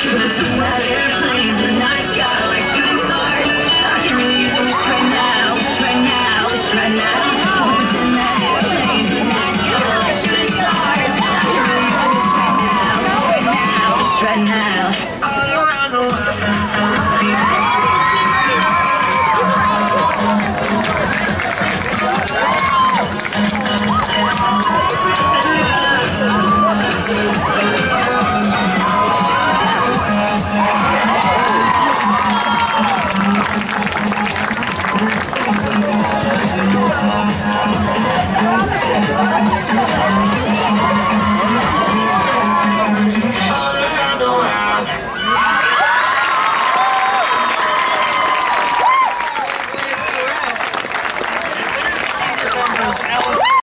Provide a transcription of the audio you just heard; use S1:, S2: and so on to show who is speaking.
S1: Between that airplanes in the night sky like shooting stars. I can really use a wish right now, wish right now, wish right now. Between that airplanes in the night sky like shooting stars. I can really use a wish right now, wish right now, wish right now. All around the world.